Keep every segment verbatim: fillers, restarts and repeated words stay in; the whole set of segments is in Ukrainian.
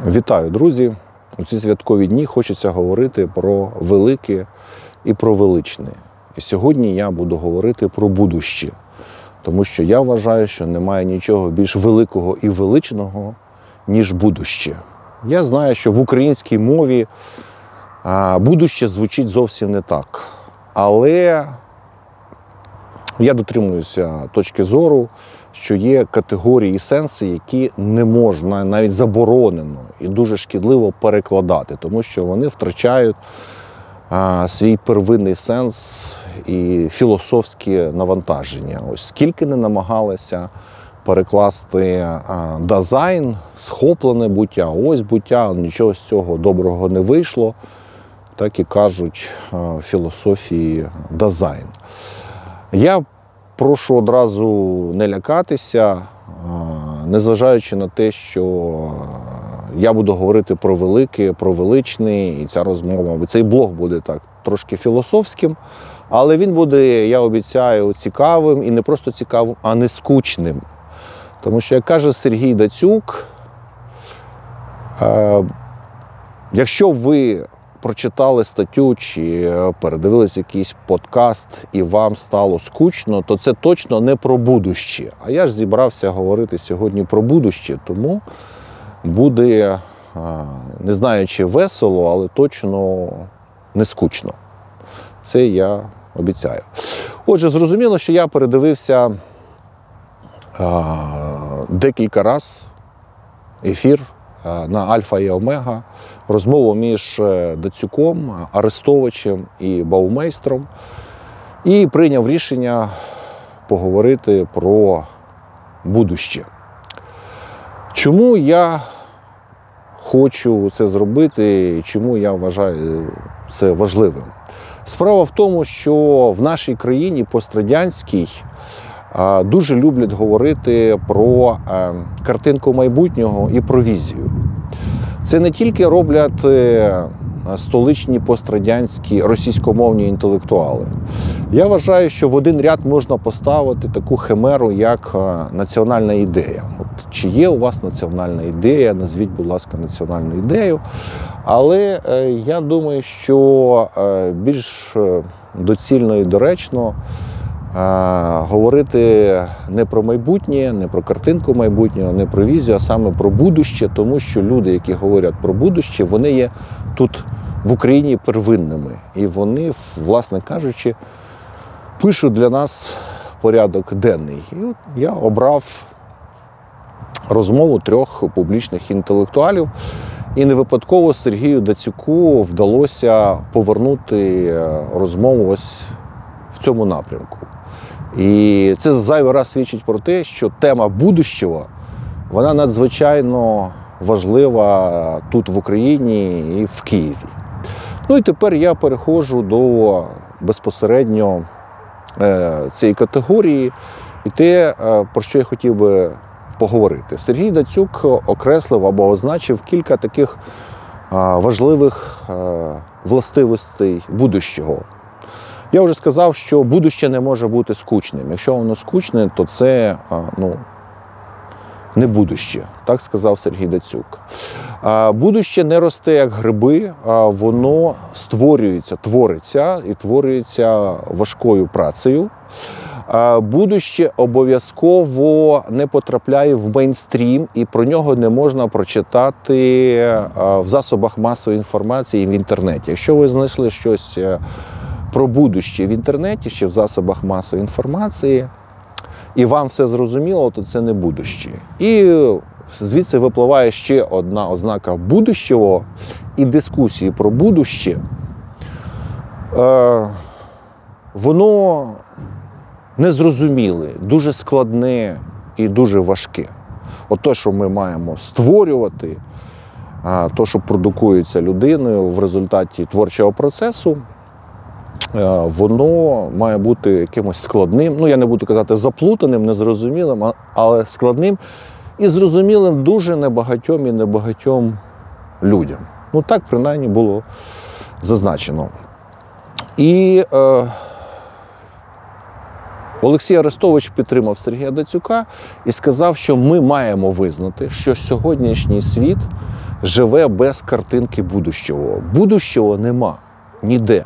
Вітаю, друзі! У ці святкові дні хочеться говорити про велике і про величне. І сьогодні я буду говорити про будуще. Тому що я вважаю, що немає нічого більш великого і величного, ніж будуще. Я знаю, що в українській мові будуще звучить зовсім не так. Але я дотримуюся точки зору, що є категорії і сенси, які не можна, навіть заборонено і дуже шкідливо перекладати, тому що вони втрачають а, свій первинний сенс і філософське навантаження. Ось скільки не намагалися перекласти а, дизайн, схоплене буття, ось буття, нічого з цього доброго не вийшло, так і кажуть а, в філософії дизайн. Я прошу одразу не лякатися, незважаючи на те, що я буду говорити про велике, про величне, і ця розмова, цей блог буде так трошки філософським, але він буде, я обіцяю, цікавим, і не просто цікавим, а не скучним. Тому що, як каже Сергій Дацюк, якщо ви прочитали статтю чи передивились якийсь подкаст і вам стало скучно, то це точно не про будуще. А я ж зібрався говорити сьогодні про будуще, тому буде, не знаю, чи весело, але точно не скучно. Це я обіцяю. Отже, зрозуміло, що я передивився декілька разів ефір на Альфа і Омега, розмову між Дацюком, Арестовичем і Баумейстром, і прийняв рішення поговорити про будуще. Чому я хочу це зробити і чому я вважаю це важливим? Справа в тому, що в нашій країні пострадянській дуже люблять говорити про картинку майбутнього і про візію. Це не тільки роблять столичні пострадянські російськомовні інтелектуали. Я вважаю, що в один ряд можна поставити таку химеру, як національна ідея. От, чи є у вас національна ідея, назвіть, будь ласка, національну ідею. Але я думаю, що більш доцільно і доречно говорити не про майбутнє, не про картинку майбутнього, не про візію, а саме про будуще, тому що люди, які говорять про будуще, вони є тут в Україні первинними. І вони, власне кажучи, пишуть для нас порядок денний. І от я обрав розмову трьох публічних інтелектуалів, і не випадково Сергію Дацюку вдалося повернути розмову ось в цьому напрямку. І це зайвий раз свідчить про те, що тема будущого, вона надзвичайно важлива тут в Україні і в Києві. Ну і тепер я переходжу до безпосередньо цієї категорії і те, про що я хотів би поговорити. Сергій Дацюк окреслив або означив кілька таких важливих властивостей будущого. Я вже сказав, що будуще не може бути скучним. Якщо воно скучне, то це ну, не будуще, так сказав Сергій Дацюк. Будуще не росте як гриби, а воно створюється, твориться і творюється важкою працею. Будуще обов'язково не потрапляє в мейнстрім, і про нього не можна прочитати в засобах масової інформації і в інтернеті. Якщо ви знайшли щось про будуще в інтернеті чи в засобах масової інформації, і вам все зрозуміло, то це не будуще. І звідси випливає ще одна ознака будущого і дискусії про будуще. Е, воно незрозуміле, дуже складне і дуже важке. От те, що ми маємо створювати, те, що продукується людиною в результаті творчого процесу, воно має бути якимось складним, ну я не буду казати заплутаним, незрозумілим, але складним і зрозумілим дуже небагатьом і небагатьом людям. Ну так принаймні було зазначено. І е, Олексій Арестович підтримав Сергія Дацюка і сказав, що ми маємо визнати, що сьогоднішній світ живе без картинки будущого. Будущого нема ніде.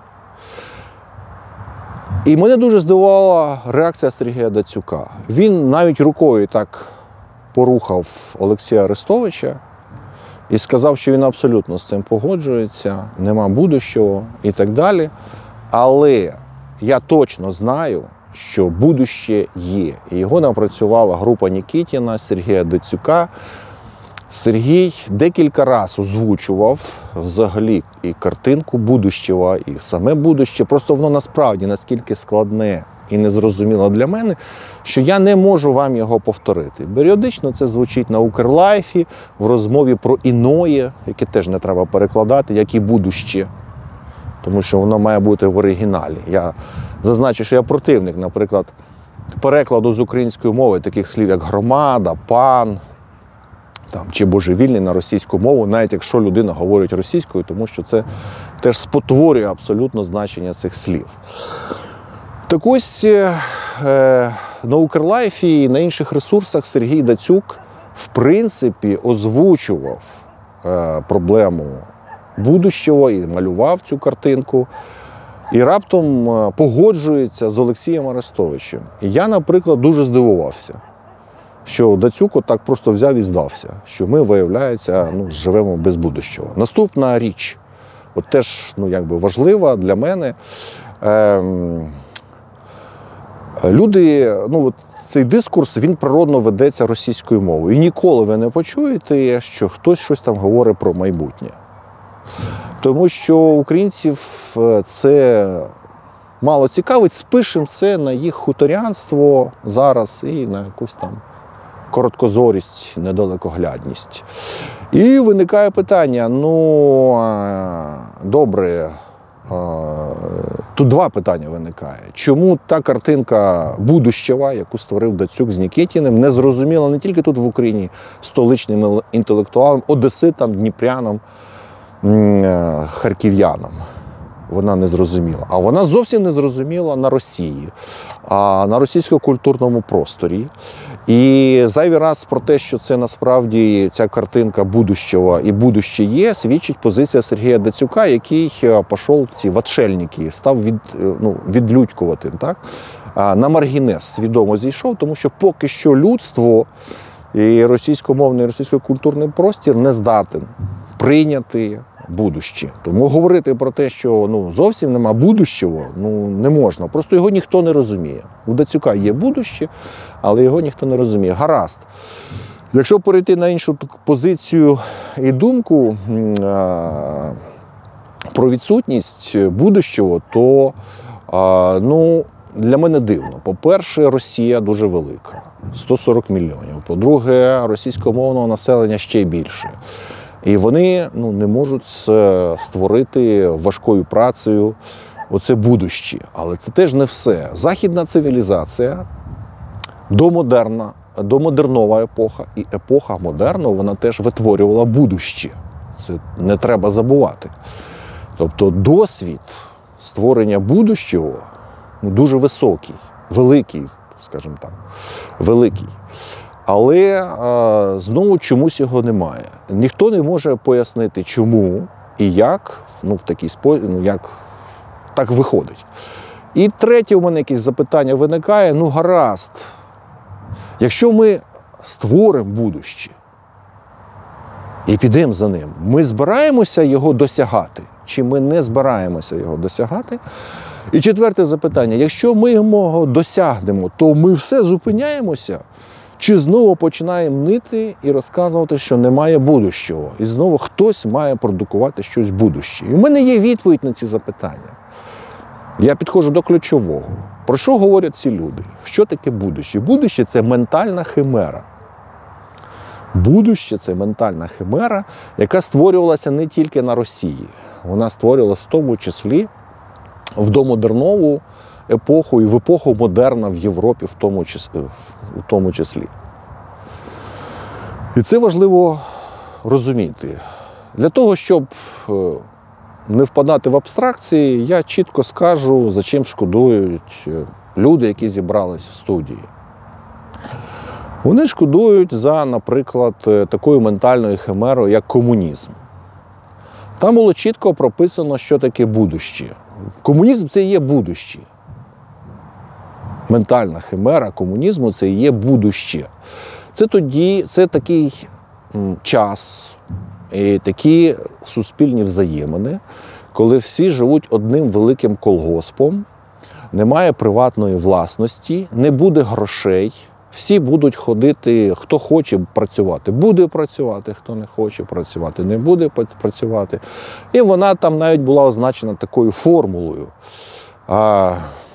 І мене дуже здивувала реакція Сергія Дацюка. Він навіть рукою так порухав Олексія Арестовича і сказав, що він абсолютно з цим погоджується, нема будущого і так далі. Але я точно знаю, що будуще є. І його напрацювала група Нікітіна, Сергія Дацюка. Сергій декілька разів озвучував взагалі і картинку будущого, і саме будуще. Просто воно насправді наскільки складне і незрозуміло для мене, що я не можу вам його повторити. Періодично це звучить на Укрлайфі, в розмові про іноє, яке теж не треба перекладати, як і будуще. Тому що воно має бути в оригіналі. Я зазначу, що я противник, наприклад, перекладу з української мови таких слів, як громада, пан, там, чи божевільний на російську мову, навіть якщо людина говорить російською, тому що це теж спотворює абсолютно значення цих слів. Так ось е, на Укрлайфі і на інших ресурсах Сергій Дацюк в принципі озвучував е, проблему будущого і малював цю картинку. І раптом погоджується з Олексієм Арестовичем. І я, наприклад, дуже здивувався, що Дацюк так просто взяв і здався, що ми, виявляється, ну, живемо без будущого. Наступна річ, от теж ну, якби важлива для мене. Ем, люди, ну, от цей дискурс, він природно ведеться російською мовою. І ніколи ви не почуєте, що хтось щось там говорить про майбутнє. Тому що українців це мало цікавить, спишемо це на їх хуторянство зараз і на якусь там короткозорість, недалекоглядність. І виникає питання, ну, добре, тут два питання виникає. Чому та картинка будущого, яку створив Дацюк з Нікітіним, не зрозуміла не тільки тут в Україні столичним інтелектуалам, одеситам, дніпрянам, харків'янам. Вона не зрозуміла. А вона зовсім не зрозуміла на Росії, а на російсько-культурному просторі. І зайвий раз про те, що це насправді ця картинка будущого і будуще є, свідчить позиція Сергія Дацюка, який пішов ці ватшельники, став від, ну, відлюдькувати. Так? На маргінез свідомо зійшов, тому що поки що людство і російськомовний, і російсько-культурний простір не здатен прийняти будуще. Тому говорити про те, що ну, зовсім нема будущого, ну, не можна. Просто його ніхто не розуміє. У Дацюка є будуще, але його ніхто не розуміє. Гаразд. Якщо перейти на іншу позицію і думку а, про відсутність будущого, то а, ну, для мене дивно. По-перше, Росія дуже велика. сто сорок мільйонів. По-друге, російськомовного населення ще більше. І вони ну, не можуть створити важкою працею оце будуще. Але це теж не все. Західна цивілізація, домодерна, домодернова епоха і епоха модерну, вона теж витворювала будуще. Це не треба забувати. Тобто досвід створення будущого ну, дуже високий, великий, скажімо так, великий. Але а, знову чомусь його немає. Ніхто не може пояснити, чому і як, ну, в такий спосіб, ну, як так виходить. І третє у мене якесь запитання виникає, ну гаразд, якщо ми створимо будуще і підемо за ним, ми збираємося його досягати, чи ми не збираємося його досягати? І четверте запитання, якщо ми його досягнемо, то ми все зупиняємося? Чи знову починаємо нити і розказувати, що немає будущого? І знову хтось має продукувати щось будуще. І в мене є відповідь на ці запитання. Я підходжу до ключового. Про що говорять ці люди? Що таке будуще? Будуще – це ментальна химера. Будуще – це ментальна химера, яка створювалася не тільки на Росії. Вона створювалася в тому числі в домодернову епоху і в епоху модерна в Європі в тому числі. В тому числі. І це важливо розуміти. Для того, щоб не впадати в абстракції, я чітко скажу, за чим шкодують люди, які зібрались в студії. Вони шкодують за, наприклад, такою ментальною химерою, як комунізм. Там було чітко прописано, що таке будуще. Комунізм – це і є будуще. Ментальна химера комунізму – це і є будуще. Це тоді, це такий час і такі суспільні взаємини, коли всі живуть одним великим колгоспом, немає приватної власності, не буде грошей, всі будуть ходити, хто хоче працювати, буде працювати, хто не хоче працювати, не буде працювати. І вона там навіть була означена такою формулою. А,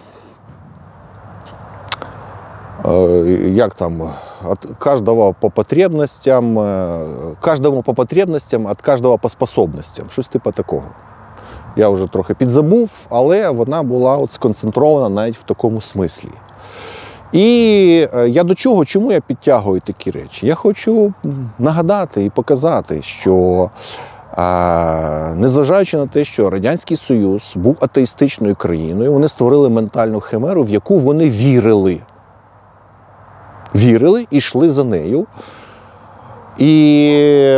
а, як там, от каждого по потребностям, каждому по потребностям, от каждого по способностям. Щось типу такого. Я вже трохи підзабув, але вона була от сконцентрована навіть в такому смислі. І я до чого, чому я підтягую такі речі? Я хочу нагадати і показати, що незважаючи на те, що Радянський Союз був атеїстичною країною, вони створили ментальну химеру, в яку вони вірили. Вірили і йшли за нею. І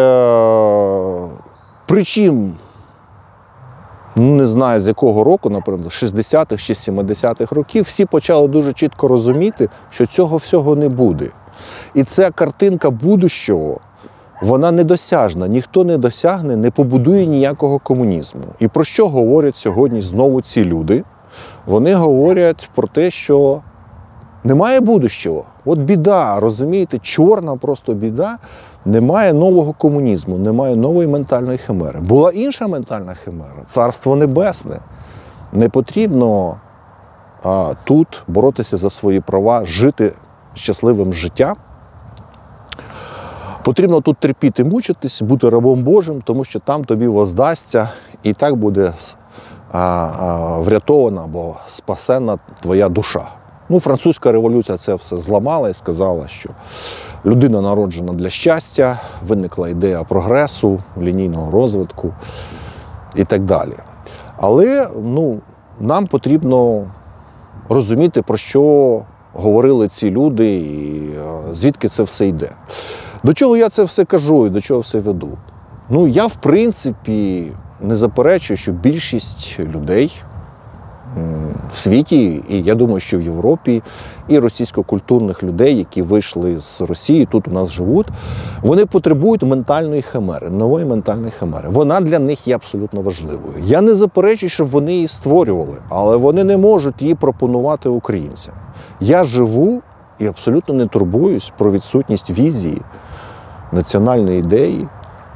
причим, не знаю з якого року, наприклад, шістдесятих чи сімдесятих років, всі почали дуже чітко розуміти, що цього всього не буде. І ця картинка будущого, вона недосяжна. Ніхто не досягне, не побудує ніякого комунізму. І про що говорять сьогодні знову ці люди? Вони говорять про те, що немає будущого. От біда, розумієте, чорна просто біда. Немає нового комунізму, немає нової ментальної химери. Була інша ментальна химера – Царство Небесне. Не потрібно а, тут боротися за свої права, жити щасливим життям. Потрібно тут терпіти, мучитись, бути рабом Божим, тому що там тобі воздасться, і так буде а, а, врятована або спасена твоя душа. Ну, французька революція це все зламала і сказала, що людина народжена для щастя, виникла ідея прогресу, лінійного розвитку і так далі. Але ну, нам потрібно розуміти, про що говорили ці люди і звідки це все йде. До чого я це все кажу і до чого все веду? Ну, я, в принципі, не заперечую, що більшість людей в світі, і я думаю, що в Європі, і російсько-культурних людей, які вийшли з Росії, тут у нас живуть, вони потребують ментальної химери, нової ментальної химери. Вона для них є абсолютно важливою. Я не заперечую, щоб вони її створювали, але вони не можуть її пропонувати українцям. Я живу і абсолютно не турбуюсь про відсутність візії, національної ідеї.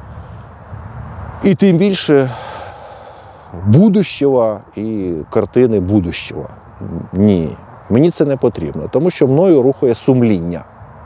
І тим більше будущого і картини будущого. Ні, мені це не потрібно, тому що мною рухає сумління.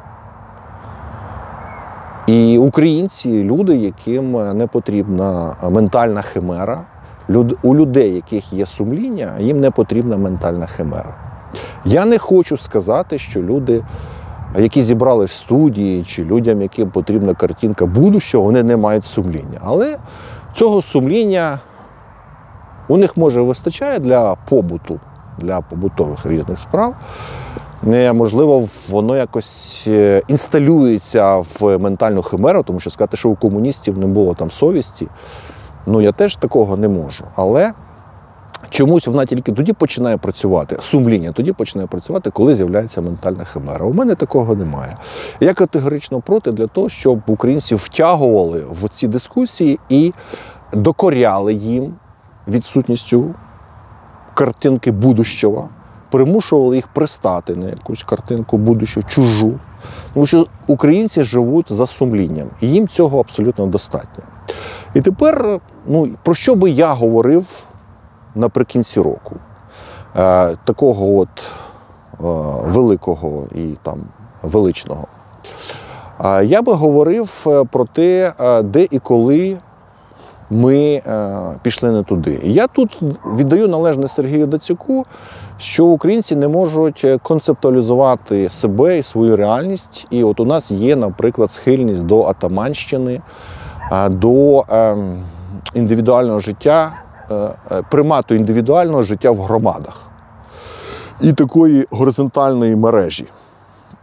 І українці – люди, яким не потрібна ментальна химера. У людей, яких є сумління, їм не потрібна ментальна химера. Я не хочу сказати, що люди, які зібрали в студії, чи людям, яким потрібна картинка будущого, вони не мають сумління. Але цього сумління у них, може, вистачає для побуту, для побутових різних справ. Можливо, воно якось інсталюється в ментальну химеру, тому що сказати, що у комуністів не було там совісті, ну, я теж такого не можу. Але чомусь вона тільки тоді починає працювати, сумління тоді починає працювати, коли з'являється ментальна химера. У мене такого немає. Я категорично проти для того, щоб українців втягували в ці дискусії і докоряли їм відсутністю картинки будущого, примушували їх пристати на якусь картинку будущого, чужу. Тому що українці живуть за сумлінням, і їм цього абсолютно достатньо. І тепер, ну, про що би я говорив наприкінці року? Е, такого от е, великого і там величного. Е, я би говорив про те, де і коли ми е, пішли не туди. Я тут віддаю належне Сергію Дацюку, що українці не можуть концептуалізувати себе і свою реальність. І от у нас є, наприклад, схильність до атаманщини, е, до е, індивідуального життя, е, примату індивідуального життя в громадах і такої горизонтальної мережі.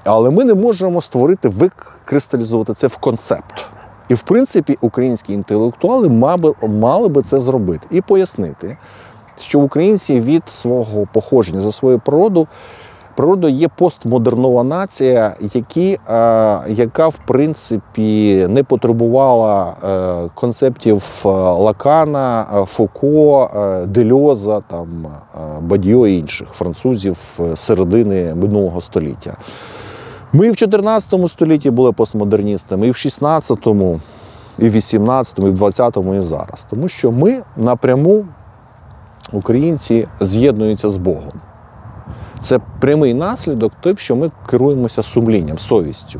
Але ми не можемо створити, викристалізувати це в концепт. І, в принципі, українські інтелектуали мали, мали би це зробити і пояснити, що українці від свого походження за свою природу, природа є постмодернова нація, які, е, яка, в принципі, не потребувала е, концептів Лакана, Фуко, е, Дельоза, там, е, Бадьо і інших французів середини минулого століття. Ми і в чотирнадцятому столітті були постмодерністами, і в шістнадцятому, і в вісімнадцятому, і в двадцятому, і зараз. Тому що ми напряму, українці, з'єднуються з Богом. Це прямий наслідок тим, що ми керуємося сумлінням, совістю.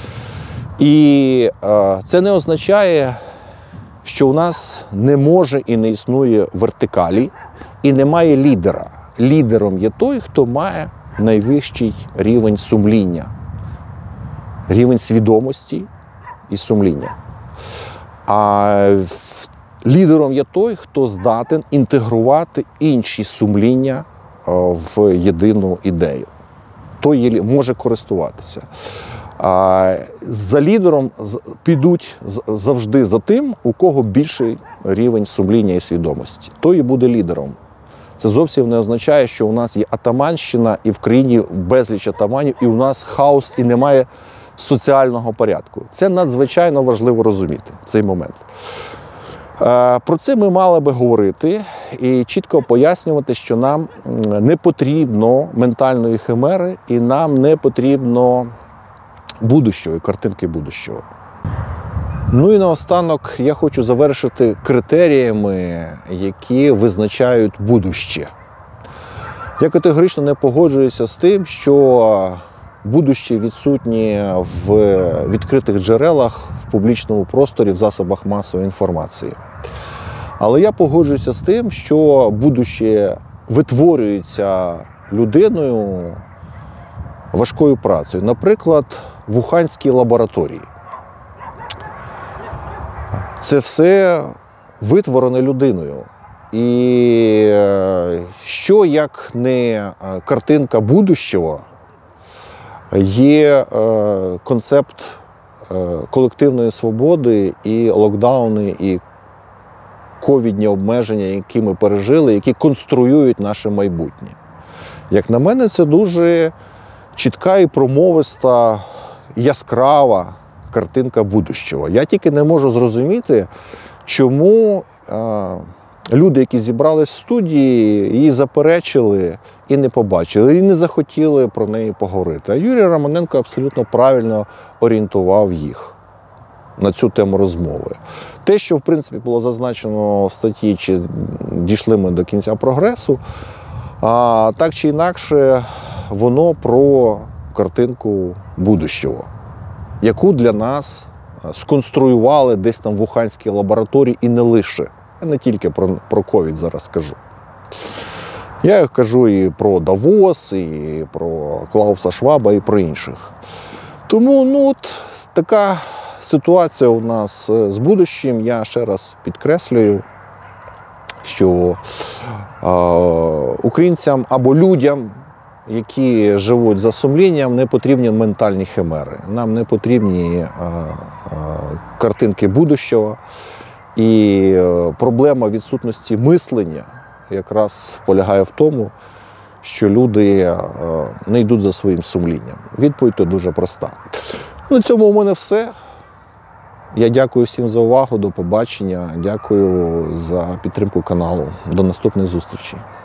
І е, це не означає, що у нас не може і не існує вертикалі, і немає лідера. Лідером є той, хто має найвищий рівень сумління. Рівень свідомості і сумління. А лідером є той, хто здатен інтегрувати інші сумління в єдину ідею. Той може користуватися. А за лідером підуть завжди за тим, у кого більший рівень сумління і свідомості. Той і буде лідером. Це зовсім не означає, що у нас є атаманщина, і в країні безліч атаманів, і у нас хаос, і немає соціального порядку. Це надзвичайно важливо розуміти в цей момент. Про це ми мали би говорити і чітко пояснювати, що нам не потрібно ментальної химери і нам не потрібно будущого, картинки будущого. Ну і наостанок я хочу завершити критеріями, які визначають будуще. Я категорично не погоджуюся з тим, що будуще відсутні в відкритих джерелах, в публічному просторі, в засобах масової інформації. Але я погоджуюся з тим, що будуще витворюється людиною важкою працею. Наприклад, в Уханській лабораторії. Це все витворене людиною. І що, як не картинка будущого, є концепт колективної свободи і локдауни, і ковідні обмеження, які ми пережили, які конструюють наше майбутнє. Як на мене, це дуже чітка і промовиста, яскрава картинка будущого. Я тільки не можу зрозуміти, чому е, люди, які зібрались в студії, її заперечили і не побачили, і не захотіли про неї поговорити. А Юрій Романенко абсолютно правильно орієнтував їх на цю тему розмови. Те, що, в принципі, було зазначено в статті, чи дійшли ми до кінця прогресу, а так чи інакше, воно про картинку будущого, яку для нас сконструювали десь там в Уханській лабораторії і не лише. Я не тільки про, про ковід зараз кажу. Я кажу і про Давос, і про Клауса Шваба, і про інших. Тому, ну, от така ситуація у нас з будущим. Я ще раз підкреслюю, що е, українцям або людям, які живуть за сумлінням, не потрібні ментальні химери. Нам не потрібні е, е, картинки будущого. І е, проблема відсутності мислення якраз полягає в тому, що люди е, не йдуть за своїм сумлінням. Відповідь тут дуже проста. На цьому у мене все. Я дякую всім за увагу, до побачення, дякую за підтримку каналу. До наступних зустрічей.